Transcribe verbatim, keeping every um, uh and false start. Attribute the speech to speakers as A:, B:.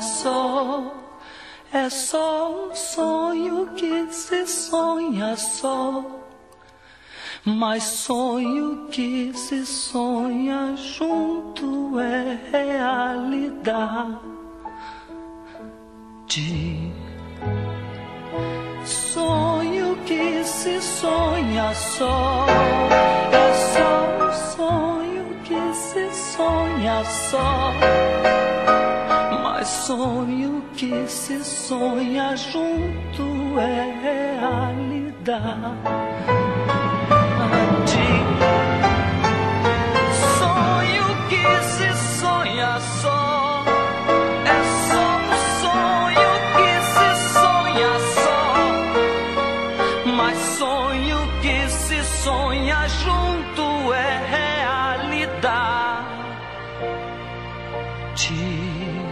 A: só, é só um sonho que se sonha só. Mas sonho que se sonha junto é realidade. Sonho que se sonha só, é só um sonho que se sonha só. Mas sonho que se sonha junto é realidade. Sonho que se sonha só, é só um sonho que se sonha só. Mas sonho que se sonha junto é realidade.